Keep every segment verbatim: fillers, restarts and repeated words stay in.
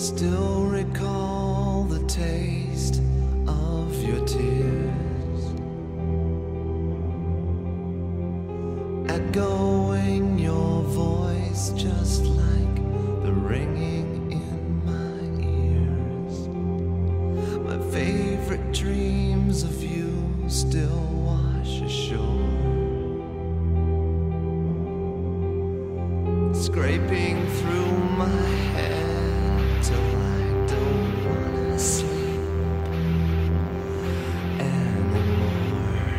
Still recall the taste of your tears, echoing your voice just like the ringing in my ears. My favorite dreams of you still wash ashore, scraping through my head till I don't wanna sleep anymore.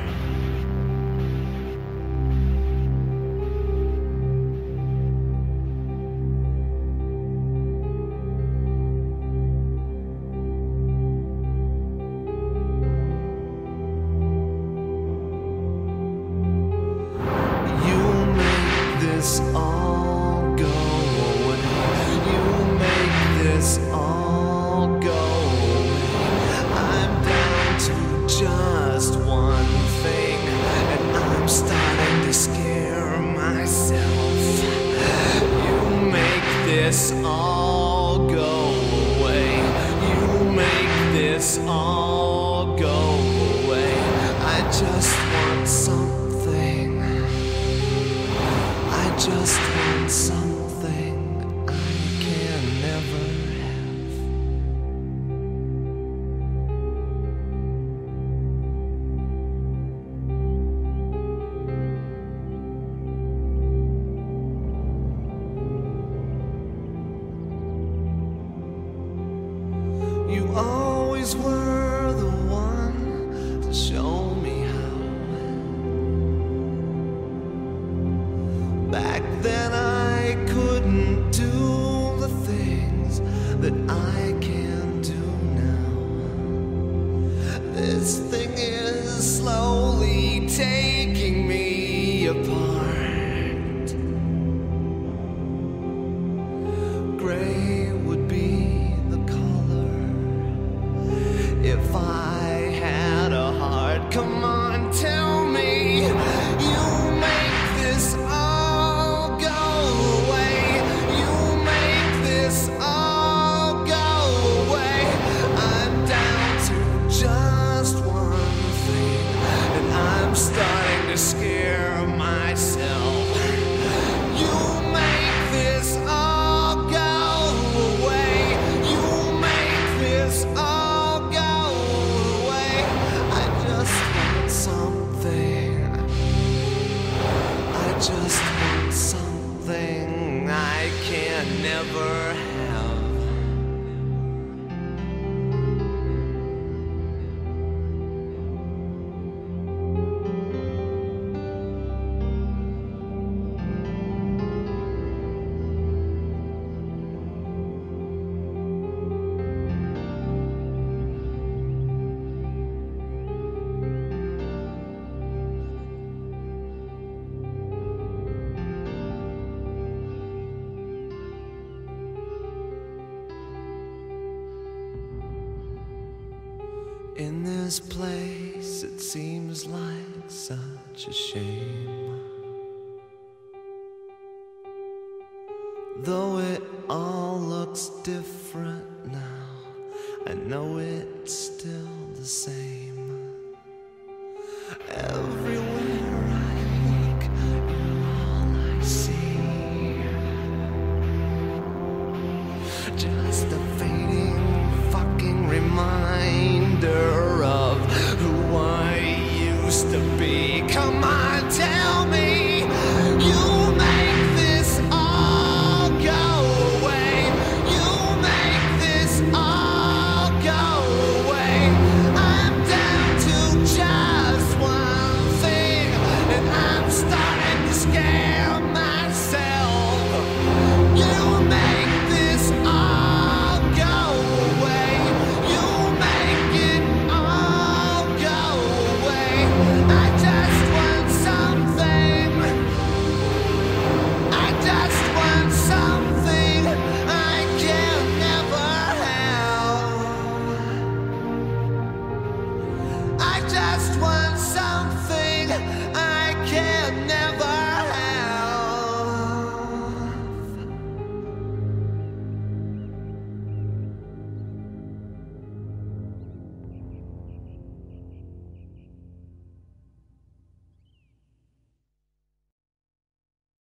You make this all go away. You make this all go away. I'm down to just one thing, and I'm starting to scare myself. You make this all go away. You make this all go away. I just want something. I just want something I can never have. You always were the one to show me how. Back then I couldn't do the things that I can do now. This thing is slowly taking me apart. Gray would be the color if I had a heart. Come on, tell me you make this all go away. You make this all go away. I'm down to just one thing, and I'm starting to scare myself. You make this all go away. You make this all go away. I just want something. I just want something I can never have. In this place, it seems like such a shame. Though it all looks different now, I know it's still the same.